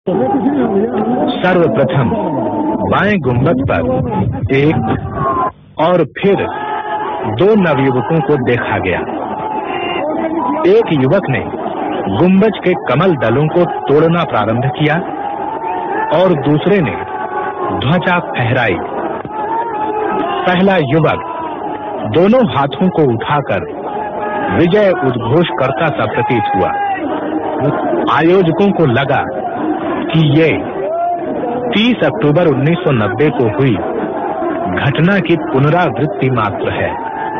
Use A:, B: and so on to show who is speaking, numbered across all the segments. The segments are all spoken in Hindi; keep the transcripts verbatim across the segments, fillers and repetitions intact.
A: सर्वप्रथम बाएं गुंबद पर एक और फिर दो नवयुवकों को देखा गया। एक युवक ने गुंबज के कमल दलों को तोड़ना प्रारंभ किया और दूसरे ने ध्वजा फहराई। पहला युवक दोनों हाथों को उठाकर विजय उद्घोष करता सा प्रतीत हुआ। आयोजकों को लगा कि ये तीस अक्टूबर उन्नीस सौ नब्बे को हुई घटना की पुनरावृत्ति मात्र है।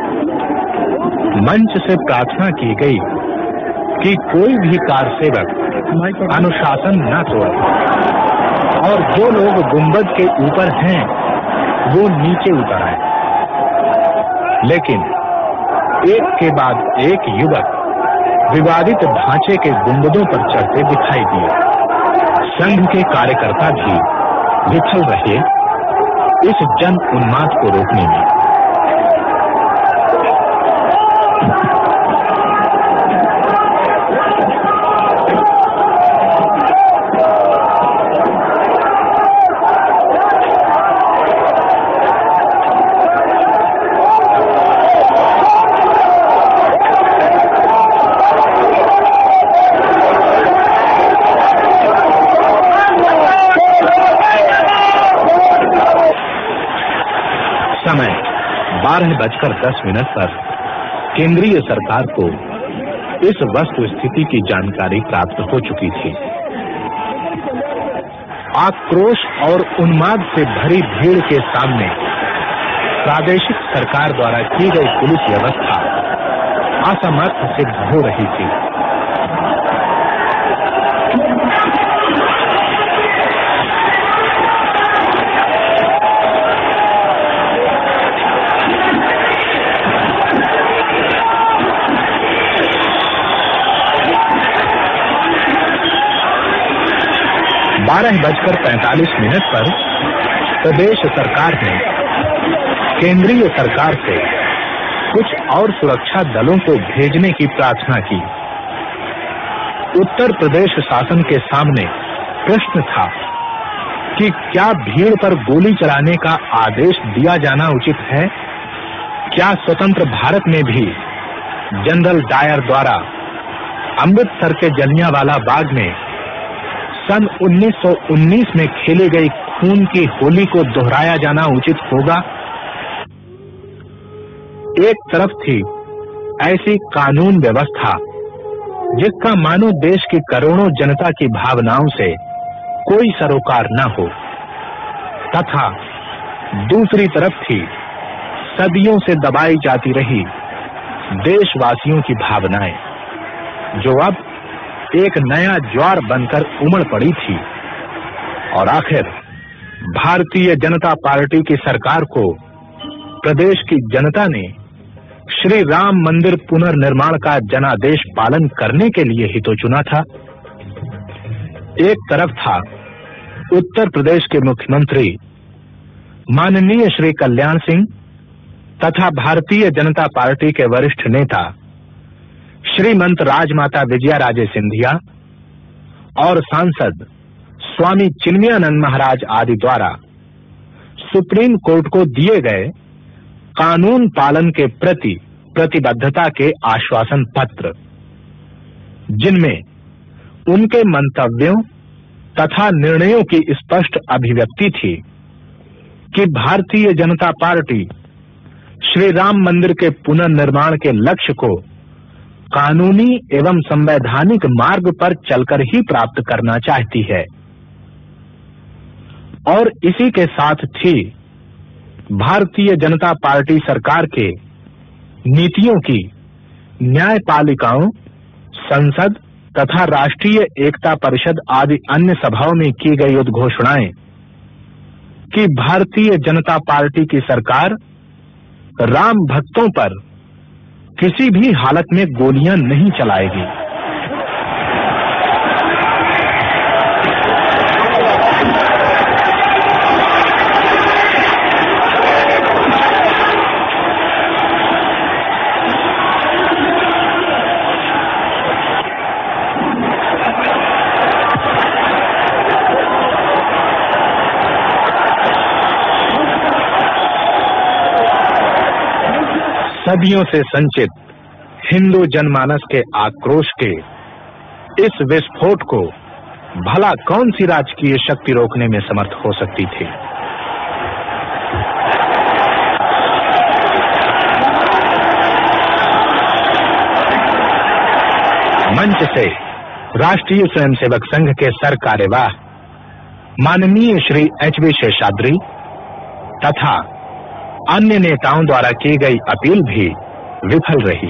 A: मंच से प्रार्थना की गई कि कोई भी कारसेवक अनुशासन न तोड़े और जो लोग गुंबद के ऊपर हैं वो नीचे उतर आए। लेकिन एक के बाद एक युवक विवादित ढांचे के गुंबदों पर चढ़ते दिखाई दिए। संघ के कार्यकर्ता भी विफल रहे इस जन उन्माद को रोकने में। समय बारह बजकर दस मिनट पर केंद्रीय सरकार को इस वस्तु स्थिति की जानकारी प्राप्त हो चुकी थी। आक्रोश और उन्माद से भरी भीड़ के सामने प्रादेशिक सरकार द्वारा की गई पुलिस व्यवस्था असमर्थ सिद्ध हो रही थी। बारह बजकर पैंतालीस मिनट पर प्रदेश सरकार ने केंद्रीय सरकार से कुछ और सुरक्षा दलों को भेजने की प्रार्थना की। उत्तर प्रदेश शासन के सामने प्रश्न था कि क्या भीड़ पर गोली चलाने का आदेश दिया जाना उचित है? क्या स्वतंत्र भारत में भी जनरल डायर द्वारा अमृतसर के जलियांवाला बाग में सन उन्नीस सौ उन्नीस में खेली गई खून की होली को दोहराया जाना उचित होगा? एक तरफ थी ऐसी कानून व्यवस्था जिसका मानो देश की करोड़ों जनता की भावनाओं से कोई सरोकार न हो, तथा दूसरी तरफ थी सदियों से दबाई जाती रही देशवासियों की भावनाएं, जो अब एक नया ज्वार बनकर उमड़ पड़ी थी। और आखिर भारतीय जनता पार्टी की सरकार को प्रदेश की जनता ने श्री राम मंदिर पुनर्निर्माण का जनादेश पालन करने के लिए ही तो चुना था। एक तरफ था उत्तर प्रदेश के मुख्यमंत्री माननीय श्री कल्याण सिंह तथा भारतीय जनता पार्टी के वरिष्ठ नेता श्रीमंत राजमाता विजया राजे सिंधिया और सांसद स्वामी चिन्मयानंद महाराज आदि द्वारा सुप्रीम कोर्ट को दिए गए कानून पालन के प्रति प्रतिबद्धता के आश्वासन पत्र, जिनमें उनके मंतव्यों तथा निर्णयों की स्पष्ट अभिव्यक्ति थी कि भारतीय जनता पार्टी श्री राम मंदिर के पुनर्निर्माण के लक्ष्य को कानूनी एवं संवैधानिक मार्ग पर चलकर ही प्राप्त करना चाहती है। और इसी के साथ थी भारतीय जनता पार्टी सरकार के नीतियों की न्यायपालिकाओं, संसद तथा राष्ट्रीय एकता परिषद आदि अन्य सभाओं में की गई उद्घोषणाएं कि भारतीय जनता पार्टी की सरकार राम भक्तों पर किसी भी हालत में गोलियां नहीं चलाएगी। सदियों से संचित हिंदू जनमानस के आक्रोश के इस विस्फोट को भला कौन सी राजकीय शक्ति रोकने में समर्थ हो सकती थी? मंच से राष्ट्रीय स्वयंसेवक संघ के सर कार्यवाह माननीय श्री एच वी शेषाद्री तथा अन्य नेताओं द्वारा की गई अपील भी विफल रही।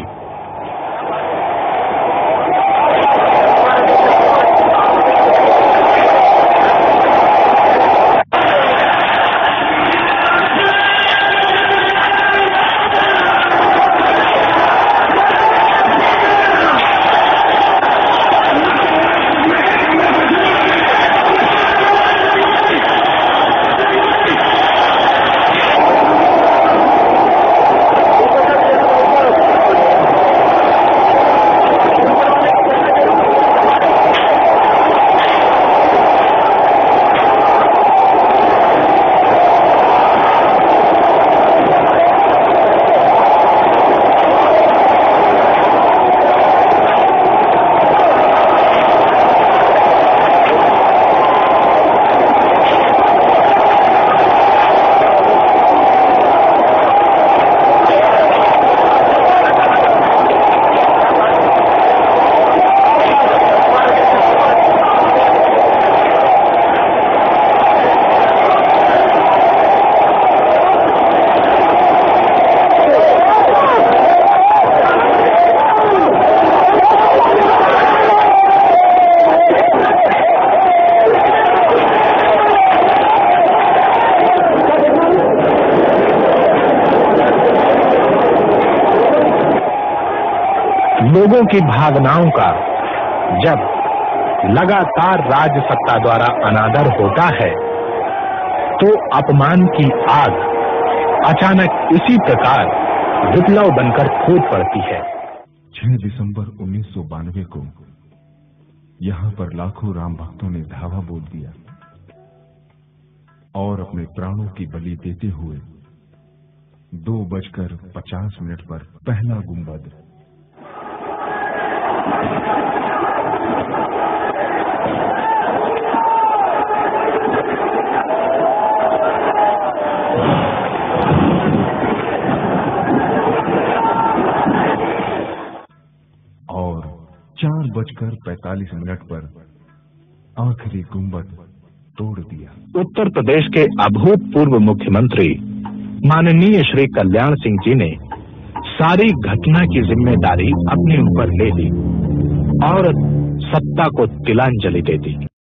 A: लोगों की भावनाओं का जब लगातार राज सत्ता द्वारा अनादर होता है तो अपमान की आग अचानक इसी प्रकार विप्लव बनकर फूट पड़ती है।
B: छह दिसंबर उन्नीस सौ बानवे को यहाँ पर लाखों राम भक्तों ने धावा बोल दिया और अपने प्राणों की बलि देते हुए दो बजकर पचास मिनट पर पहला गुंबद और चार बजकर पैंतालीस मिनट पर आखिरी गुंबद तोड़ दिया।
A: उत्तर प्रदेश के अभूतपूर्व मुख्यमंत्री माननीय श्री कल्याण सिंह जी ने सारी घटना की जिम्मेदारी अपने ऊपर ले ली और सत्ता को तिलांजलि दे दी।